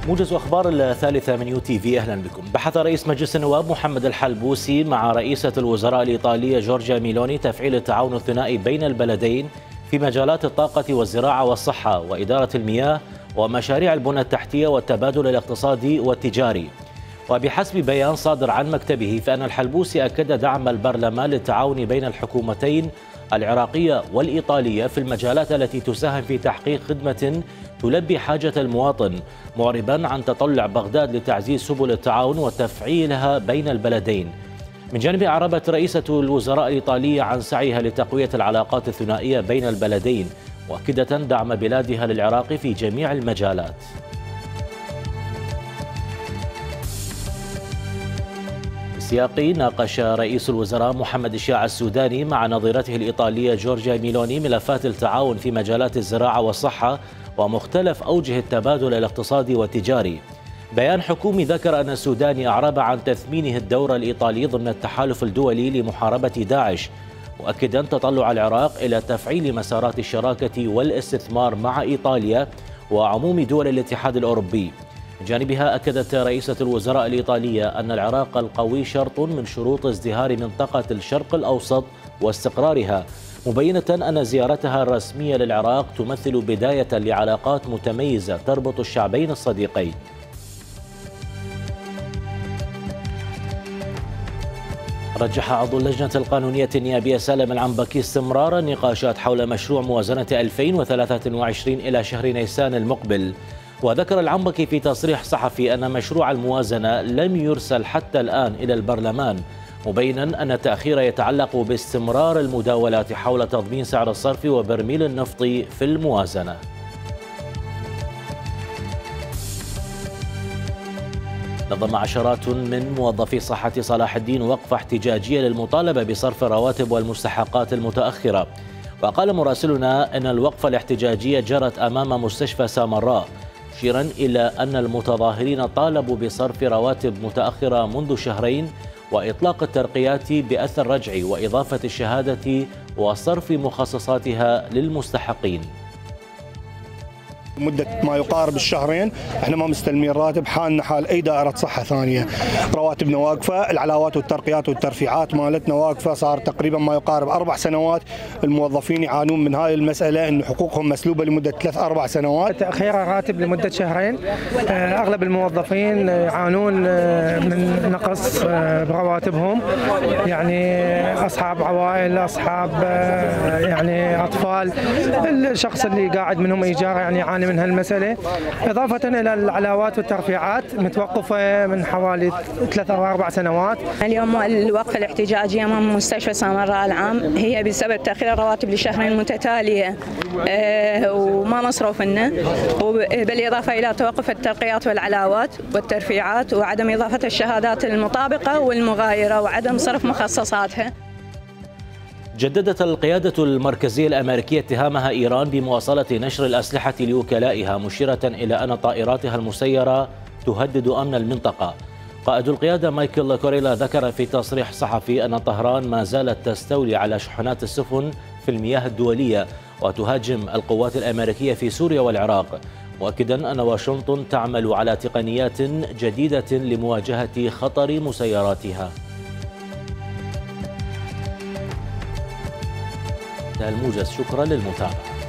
موجز أخبار الثالثة من UTV، أهلا بكم. بحث رئيس مجلس النواب محمد الحلبوسي مع رئيسة الوزراء الإيطالية جورجيا ميلوني تفعيل التعاون الثنائي بين البلدين في مجالات الطاقة والزراعة والصحة وإدارة المياه ومشاريع البنى التحتية والتبادل الاقتصادي والتجاري. وبحسب بيان صادر عن مكتبه، فإن الحلبوسي أكد دعم البرلمان للتعاون بين الحكومتين العراقية والإيطالية في المجالات التي تساهم في تحقيق خدمة تلبي حاجة المواطن، معربا عن تطلع بغداد لتعزيز سبل التعاون وتفعيلها بين البلدين. من جانبها أعربت رئيسة الوزراء الإيطالية عن سعيها لتقوية العلاقات الثنائية بين البلدين، مؤكدة دعم بلادها للعراق في جميع المجالات. سياقي ناقش رئيس الوزراء محمد الشياع السوداني مع نظيرته الإيطالية جورجيا ميلوني ملفات التعاون في مجالات الزراعة والصحة ومختلف أوجه التبادل الاقتصادي والتجاري. بيان حكومي ذكر أن السوداني أعرب عن تثمينه الدور الإيطالي ضمن التحالف الدولي لمحاربة داعش، مؤكدا تطلع العراق إلى تفعيل مسارات الشراكة والاستثمار مع إيطاليا وعموم دول الاتحاد الأوروبي. بجانبها أكدت رئيسة الوزراء الإيطالية أن العراق القوي شرط من شروط ازدهار منطقة الشرق الأوسط واستقرارها، مبينة أن زيارتها الرسمية للعراق تمثل بداية لعلاقات متميزة تربط الشعبين الصديقين. رجح عضو اللجنة القانونية النيابية سالم العنبكي استمرار النقاشات حول مشروع موازنة 2023 إلى شهر نيسان المقبل. وذكر العنبكي في تصريح صحفي أن مشروع الموازنة لم يرسل حتى الآن إلى البرلمان، مبينا أن التأخير يتعلق باستمرار المداولات حول تضمين سعر الصرف وبرميل النفط في الموازنة. نظم عشرات من موظفي صحة صلاح الدين وقفة احتجاجية للمطالبة بصرف الرواتب والمستحقات المتأخرة. وقال مراسلنا أن الوقفة الاحتجاجية جرت أمام مستشفى سامراء، مشيرا إلى أن المتظاهرين طالبوا بصرف رواتب متأخرة منذ شهرين وإطلاق الترقيات بأثر رجعي وإضافة الشهادة وصرف مخصصاتها للمستحقين. مدة ما يقارب الشهرين احنا ما مستلمين راتب، حالنا حال اي دائرة صحة ثانية، رواتبنا واقفة، العلاوات والترقيات والترفيعات مالتنا واقفة، صار تقريبا ما يقارب 4 سنوات الموظفين يعانون من هاي المسألة، ان حقوقهم مسلوبة لمدة 3-4 سنوات. تأخير الراتب لمدة شهرين، اغلب الموظفين يعانون من نقص برواتبهم، يعني اصحاب عوائل، اصحاب يعني اطفال، الشخص اللي قاعد منهم ايجار يعني يعاني من هالمسألة، إضافة إلى العلاوات والترفيعات متوقفة من حوالي 3 أو 4 سنوات. اليوم الوقفة الاحتجاجية أمام مستشفى سامراء العام هي بسبب تأخير الرواتب لشهرين متتالية وما مصروف لنا، بالإضافة إلى توقف الترقيات والعلاوات والترفيعات وعدم إضافة الشهادات المطابقة والمغايرة وعدم صرف مخصصاتها. جددت القيادة المركزية الأمريكية اتهامها إيران بمواصلة نشر الأسلحة لوكلائها، مشيرة إلى أن طائراتها المسيرة تهدد أمن المنطقة. قائد القيادة مايكل كوريلا ذكر في تصريح صحفي أن طهران ما زالت تستولي على شحنات السفن في المياه الدولية وتهاجم القوات الأمريكية في سوريا والعراق، مؤكدا أن واشنطن تعمل على تقنيات جديدة لمواجهة خطر مسيراتها. الموجز، شكرا للمتابعة.